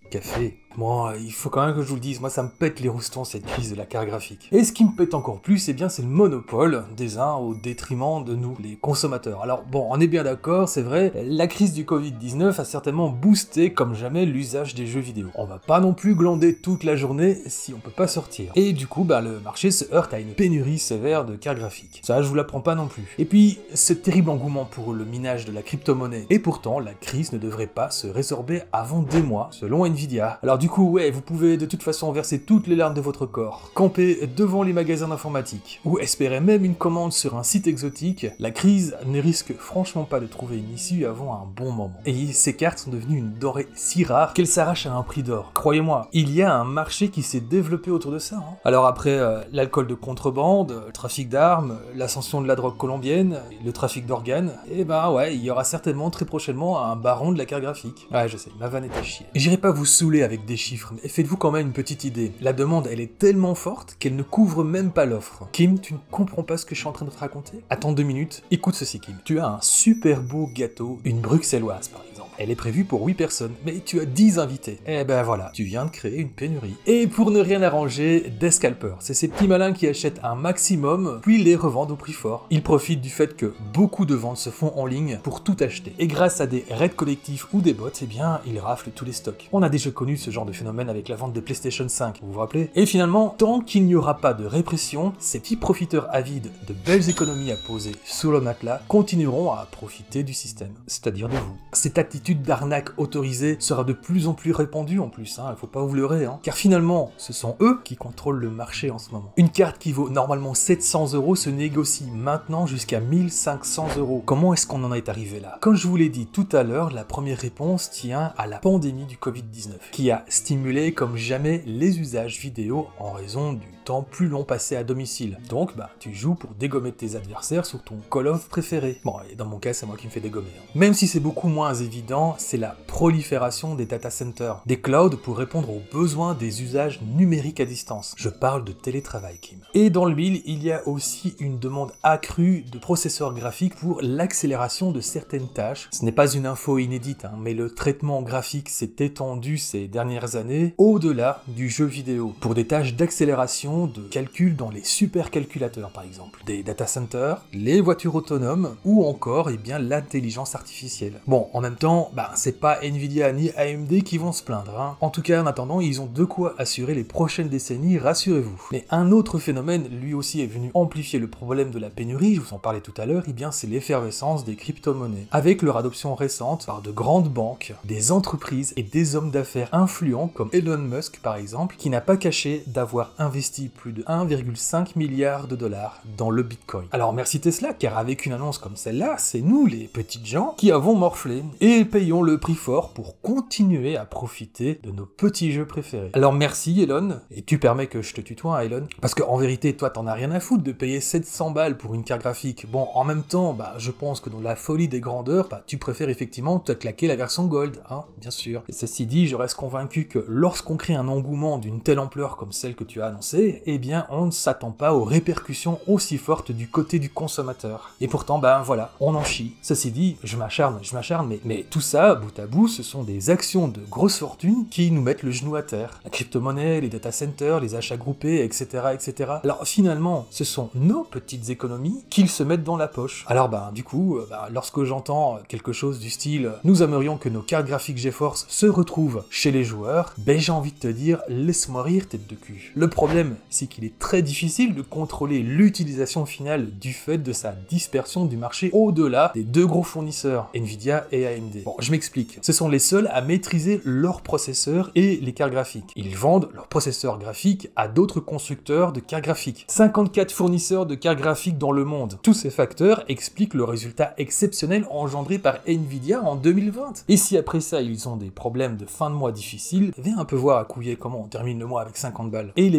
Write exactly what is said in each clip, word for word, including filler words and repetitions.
Café. Bon, il faut quand même que je vous le dise, moi ça me pète les roustons cette crise de la carte graphique. Et ce qui me pète encore plus, eh bien c'est le monopole des uns au détriment de nous, les consommateurs. Alors bon, on est bien d'accord, c'est vrai, la crise du covid dix-neuf a certainement boosté comme jamais l'usage des jeux vidéo. On va pas non plus glander toute la journée si on peut pas sortir. Et du coup, bah le marché se heurte à une pénurie sévère de cartes graphiques. Ça, je vous l'apprends pas non plus. Et puis, ce terrible engouement pour le minage de la crypto-monnaie. Et pourtant, la crise ne devrait pas se résorber avant des mois, selon Nvidia. Alors du Du coup, ouais, vous pouvez de toute façon verser toutes les larmes de votre corps, camper devant les magasins d'informatique, ou espérer même une commande sur un site exotique, la crise ne risque franchement pas de trouver une issue avant un bon moment. Et ces cartes sont devenues une denrée si rare qu'elles s'arrachent à un prix d'or. Croyez-moi, il y a un marché qui s'est développé autour de ça. Hein. Alors après, euh, l'alcool de contrebande, le trafic d'armes, l'ascension de la drogue colombienne, le trafic d'organes, et ben ouais, il y aura certainement très prochainement un baron de la carte graphique. Ouais, je sais, ma vanne est à chier. J'irai pas vous saouler avec des chiffres, mais faites-vous quand même une petite idée. La demande, elle est tellement forte qu'elle ne couvre même pas l'offre. Kim, tu ne comprends pas ce que je suis en train de te raconter? Attends deux minutes, écoute ceci Kim. Tu as un super beau gâteau, une bruxelloise par exemple. Elle est prévue pour huit personnes, mais tu as dix invités. Eh ben voilà, tu viens de créer une pénurie. Et pour ne rien arranger, des scalpers. C'est ces petits malins qui achètent un maximum, puis les revendent au prix fort. Ils profitent du fait que beaucoup de ventes se font en ligne pour tout acheter. Et grâce à des raids collectifs ou des bots, eh bien, ils raflent tous les stocks. On a déjà connu ce genre de phénomène avec la vente de PlayStation cinq, vous vous rappelez? Et finalement, tant qu'il n'y aura pas de répression, ces petits profiteurs avides de belles économies à poser sous le matelas continueront à profiter du système, c'est-à-dire de vous. Cette attitude d'arnaque autorisée sera de plus en plus répandue en plus, hein, il faut pas vous leurrer, hein, car finalement, ce sont eux qui contrôlent le marché en ce moment. Une carte qui vaut normalement sept cents euros se négocie maintenant jusqu'à mille cinq cents euros. Comment est-ce qu'on en est arrivé là? Comme je vous l'ai dit tout à l'heure, la première réponse tient à la pandémie du covid dix-neuf, qui a stimulé comme jamais les usages vidéo en raison du temps plus long passé à domicile. Donc, bah, tu joues pour dégommer tes adversaires sur ton Call of préféré. Bon, et dans mon cas, c'est moi qui me fais dégommer. Hein. Même si c'est beaucoup moins évident, c'est la prolifération des data centers, des clouds pour répondre aux besoins des usages numériques à distance. Je parle de télétravail, Kim. Et dans le mille, il y a aussi une demande accrue de processeurs graphiques pour l'accélération de certaines tâches. Ce n'est pas une info inédite, hein, mais le traitement graphique s'est étendu ces dernières années au-delà du jeu vidéo, pour des tâches d'accélération de calcul dans les supercalculateurs par exemple, des data centers, les voitures autonomes ou encore eh bien l'intelligence artificielle. Bon, en même temps, bah, c'est pas Nvidia ni A M D qui vont se plaindre. Hein. En tout cas, en attendant, ils ont de quoi assurer les prochaines décennies, rassurez-vous. Mais un autre phénomène, lui aussi, est venu amplifier le problème de la pénurie, je vous en parlais tout à l'heure, eh bien c'est l'effervescence des crypto-monnaies, avec leur adoption récente par de grandes banques, des entreprises et des hommes d'affaires influents comme Elon Musk par exemple, qui n'a pas caché d'avoir investi plus de un virgule cinq milliard de dollars dans le Bitcoin. Alors merci Tesla, car avec une annonce comme celle-là, c'est nous, les petites gens, qui avons morflé, et payons le prix fort pour continuer à profiter de nos petits jeux préférés. Alors merci Elon, et tu permets que je te tutoie, hein, Elon, parce qu'en vérité, toi t'en as rien à foutre de payer sept cents balles pour une carte graphique. Bon, en même temps, bah je pense que dans la folie des grandeurs, bah tu préfères effectivement te claquer la version Gold, hein, bien sûr. Et ceci dit, je reste convaincu que lorsqu'on crée un engouement d'une telle ampleur comme celle que tu as annoncée, eh bien on ne s'attend pas aux répercussions aussi fortes du côté du consommateur. Et pourtant, ben voilà, on en chie. Ceci dit, je m'acharne, je m'acharne, mais, mais tout ça, bout à bout, ce sont des actions de grosse fortune qui nous mettent le genou à terre. La crypto-monnaie, les data centers, les achats groupés, et cetera, et cetera. Alors finalement, ce sont nos petites économies qu'ils se mettent dans la poche. Alors ben du coup, ben, lorsque j'entends quelque chose du style « Nous aimerions que nos cartes graphiques GeForce se retrouvent chez les joueurs », ben j'ai envie de te dire « Laisse-moi rire, tête de cul ». Le problème, c'est qu'il est très difficile de contrôler l'utilisation finale du fait de sa dispersion du marché au-delà des deux gros fournisseurs, Nvidia et A M D. Bon, je m'explique. Ce sont les seuls à maîtriser leurs processeurs et les cartes graphiques. Ils vendent leurs processeurs graphiques à d'autres constructeurs de cartes graphiques. cinquante-quatre fournisseurs de cartes graphiques dans le monde. Tous ces facteurs expliquent le résultat exceptionnel engendré par Nvidia en deux mille vingt. Et si après ça, ils ont des problèmes de fin de mois difficiles, viens un peu voir à couiller comment on termine le mois avec cinquante balles. Et les perspectives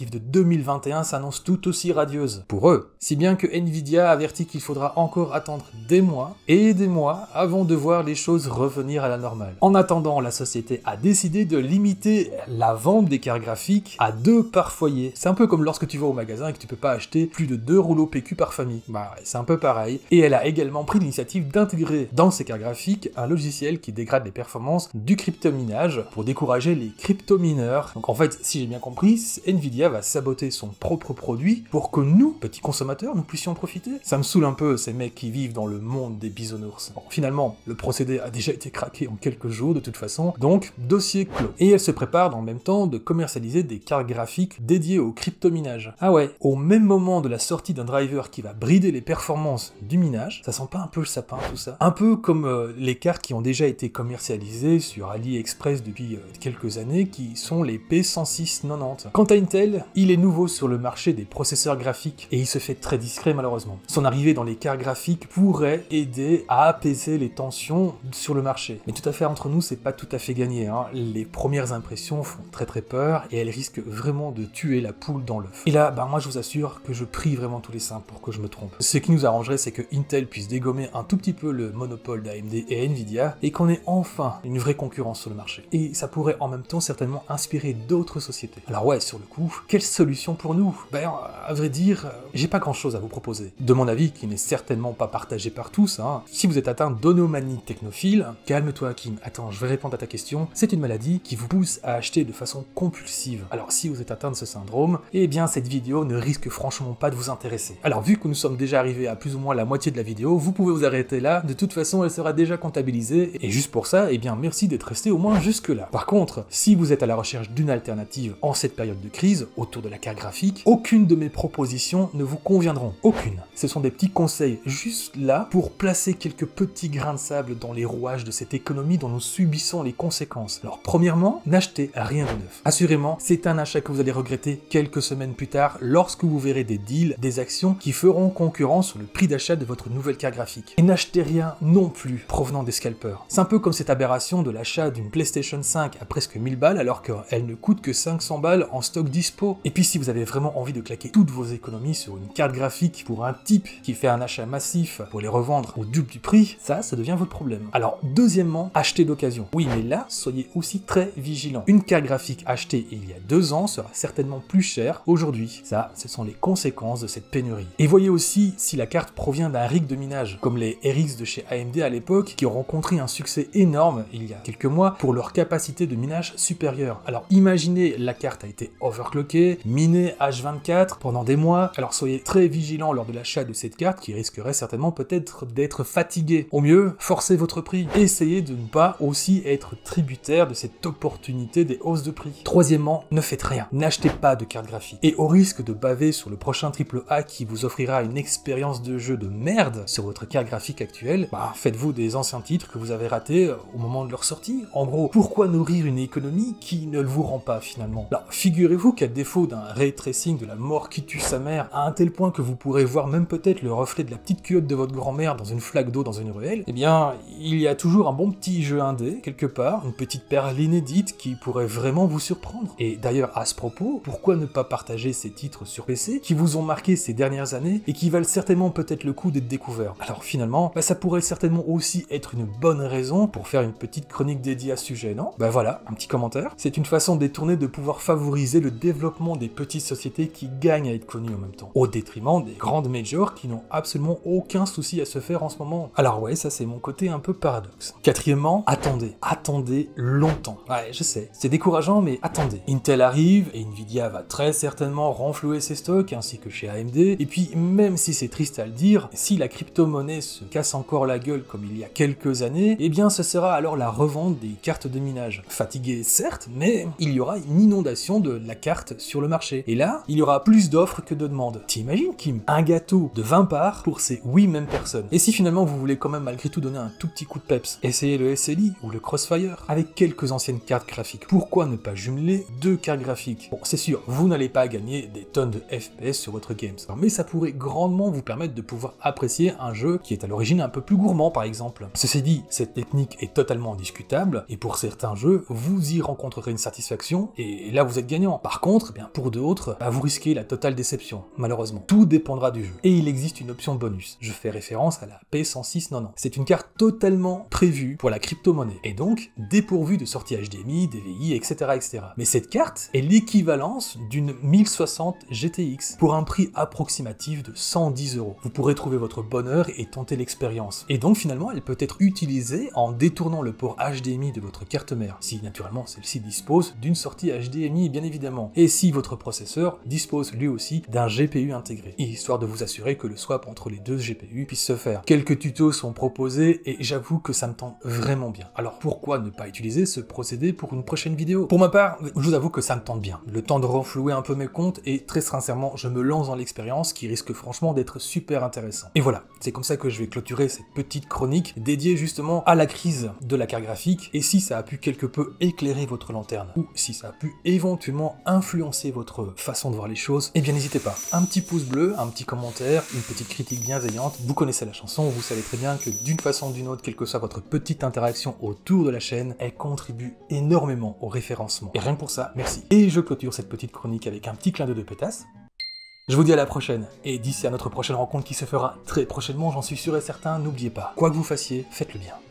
perspective de deux mille vingt et un s'annonce tout aussi radieuse pour eux, si bien que Nvidia avertit qu'il faudra encore attendre des mois et des mois avant de voir les choses revenir à la normale. En attendant, la société a décidé de limiter la vente des cartes graphiques à deux par foyer. C'est un peu comme lorsque tu vas au magasin et que tu peux pas acheter plus de deux rouleaux P Q par famille. Bah c'est un peu pareil. Et elle a également pris l'initiative d'intégrer dans ses cartes graphiques un logiciel qui dégrade les performances du cryptominage pour décourager les cryptomineurs. Donc en fait, si j'ai bien compris, Nvidia va saboter son propre produit pour que nous, petits consommateurs, nous puissions en profiter. Ça me saoule un peu ces mecs qui vivent dans le monde des bisounours. Bon, finalement, le procédé a déjà été craqué en quelques jours de toute façon, donc dossier clos. Et elle se prépare dans le même temps de commercialiser des cartes graphiques dédiées au cryptominage. Ah ouais, au même moment de la sortie d'un driver qui va brider les performances du minage, ça sent pas un peu le sapin tout ça? Un peu comme euh, les cartes qui ont déjà été commercialisées sur AliExpress depuis euh, quelques années, qui sont les P cent six quatre-vingt-dix. Quant à Intel, il est nouveau sur le marché des processeurs graphiques et il se fait très discret malheureusement. Son arrivée dans les cartes graphiques pourrait aider à apaiser les tensions sur le marché. Mais tout à fait entre nous, c'est pas tout à fait gagné, hein. Les premières impressions font très très peur et elles risquent vraiment de tuer la poule dans l'œuf. Et là, bah moi je vous assure que je prie vraiment tous les saints pour que je me trompe. Ce qui nous arrangerait, c'est que Intel puisse dégommer un tout petit peu le monopole d'A M D et Nvidia et qu'on ait enfin une vraie concurrence sur le marché. Et ça pourrait en même temps certainement inspirer d'autres sociétés. Alors ouais, sur le coup, quelle solution pour nous? Ben, à vrai dire, j'ai pas grand chose à vous proposer. De mon avis, qui n'est certainement pas partagé par tous, hein. Si vous êtes atteint d'onomanie technophile, calme-toi Hakim, attends, je vais répondre à ta question. C'est une maladie qui vous pousse à acheter de façon compulsive. Alors si vous êtes atteint de ce syndrome, eh bien cette vidéo ne risque franchement pas de vous intéresser. Alors vu que nous sommes déjà arrivés à plus ou moins la moitié de la vidéo, vous pouvez vous arrêter là, de toute façon elle sera déjà comptabilisée, et juste pour ça, eh bien merci d'être resté au moins jusque là. Par contre, si vous êtes à la recherche d'une alternative en cette période de crise, autour de la carte graphique, aucune de mes propositions ne vous conviendront. Aucune. Ce sont des petits conseils juste là pour placer quelques petits grains de sable dans les rouages de cette économie dont nous subissons les conséquences. Alors premièrement, n'achetez rien de neuf. Assurément, c'est un achat que vous allez regretter quelques semaines plus tard lorsque vous verrez des deals, des actions qui feront concurrence sur le prix d'achat de votre nouvelle carte graphique. Et n'achetez rien non plus provenant des scalpers. C'est un peu comme cette aberration de l'achat d'une PlayStation cinq à presque mille balles alors qu'elle ne coûte que cinq cents balles en stock dispo. Et puis si vous avez vraiment envie de claquer toutes vos économies sur une carte graphique pour un type qui fait un achat massif pour les revendre au double du prix, ça, ça devient votre problème. Alors deuxièmement, achetez d'occasion. Oui, mais là, soyez aussi très vigilants. Une carte graphique achetée il y a deux ans sera certainement plus chère aujourd'hui. Ça, ce sont les conséquences de cette pénurie. Et voyez aussi si la carte provient d'un rig de minage, comme les R X de chez A M D à l'époque, qui ont rencontré un succès énorme il y a quelques mois pour leur capacité de minage supérieure. Alors imaginez, la carte a été overclockée, minée H vingt-quatre pendant des mois, alors soyez très vigilants lors de l'achat de cette carte qui risquerait certainement peut-être d'être fatiguée. Au mieux, forcez votre prix. Essayez de ne pas aussi être tributaire de cette opportunité des hausses de prix. Troisièmement, ne faites rien. N'achetez pas de carte graphique. Et au risque de baver sur le prochain triple A qui vous offrira une expérience de jeu de merde sur votre carte graphique actuelle, bah faites-vous des anciens titres que vous avez ratés au moment de leur sortie. En gros, pourquoi nourrir une économie qui ne le vous rend pas finalement? Alors, figurez-vous qu'à défaut d'un ray tracing de la mort qui tue sa mère, à un tel point que vous pourrez voir même peut-être le reflet de la petite culotte de votre grand-mère dans une flaque d'eau dans une ruelle, eh bien, il y a toujours un bon petit jeu indé, quelque part, une petite perle inédite qui pourrait vraiment vous surprendre. Et d'ailleurs, à ce propos, pourquoi ne pas partager ces titres sur P C qui vous ont marqué ces dernières années et qui valent certainement peut-être le coup d'être découverts? Alors finalement, bah, ça pourrait certainement aussi être une bonne raison pour faire une petite chronique dédiée à ce sujet, non? Bah voilà, un petit commentaire. C'est une façon détournée de pouvoir favoriser le développement des petites sociétés qui gagnent à être connues en même temps, au détriment des grandes majors qui n'ont absolument aucun souci à se faire en ce moment. Alors ouais, ça c'est mon côté un peu paradoxe. Quatrièmement, attendez. Attendez longtemps. Ouais, je sais, c'est décourageant, mais attendez. Intel arrive, et Nvidia va très certainement renflouer ses stocks, ainsi que chez A M D, et puis même si c'est triste à le dire, si la crypto-monnaie se casse encore la gueule comme il y a quelques années, eh bien ce sera alors la revente des cartes de minage. Fatigué certes, mais il y aura une inondation de la carte sur le marché. Et là, il y aura plus d'offres que de demandes. T'imagines, Kim? Un gâteau de vingt parts pour ces huit mêmes personnes. Et si finalement vous voulez quand même malgré tout donner un tout petit coup de peps, essayez le S L I ou le Crossfire avec quelques anciennes cartes graphiques. Pourquoi ne pas jumeler deux cartes graphiques? Bon, c'est sûr, vous n'allez pas gagner des tonnes de F P S sur votre games, mais ça pourrait grandement vous permettre de pouvoir apprécier un jeu qui est à l'origine un peu plus gourmand par exemple. Ceci dit, cette technique est totalement discutable, et pour certains jeux, vous y rencontrerez une satisfaction, et là vous êtes gagnant. Par contre, bien pour d'autres, bah, vous risquez la totale déception, malheureusement. Tout dépendra du jeu. Et il existe une option bonus. Je fais référence à la P cent six quatre-vingt-dix. C'est une carte totalement prévue pour la crypto-monnaie, et donc dépourvue de sortie H D M I, D V I, et cetera, et cetera. Mais cette carte est l'équivalence d'une mille soixante G T X, pour un prix approximatif de cent dix euros. Vous pourrez trouver votre bonheur et tenter l'expérience. Et donc finalement, elle peut être utilisée en détournant le port H D M I de votre carte mère, si naturellement celle-ci dispose d'une sortie H D M I bien évidemment, et si votre processeur dispose lui aussi d'un G P U intégré, histoire de vous assurer que le swap entre les deux G P U puisse se faire. Quelques tutos sont proposés et j'avoue que ça me tente vraiment bien. Alors pourquoi ne pas utiliser ce procédé pour une prochaine vidéo? Pour ma part, je vous avoue que ça me tente bien. Le temps de renflouer un peu mes comptes et très sincèrement, je me lance dans l'expérience qui risque franchement d'être super intéressant. Et voilà, c'est comme ça que je vais clôturer cette petite chronique dédiée justement à la crise de la carte graphique, et si ça a pu quelque peu éclairer votre lanterne, ou si ça a pu éventuellement influencer votre façon de voir les choses, eh bien n'hésitez pas. Un petit pouce bleu, un petit commentaire, une petite critique bienveillante, vous connaissez la chanson, vous savez très bien que d'une façon ou d'une autre, quelle que soit votre petite interaction autour de la chaîne, elle contribue énormément au référencement. Et rien que pour ça, merci. Et je clôture cette petite chronique avec un petit clin d'œil de pétasse. Je vous dis à la prochaine, et d'ici à notre prochaine rencontre qui se fera très prochainement, j'en suis sûr et certain, n'oubliez pas, quoi que vous fassiez, faites-le bien.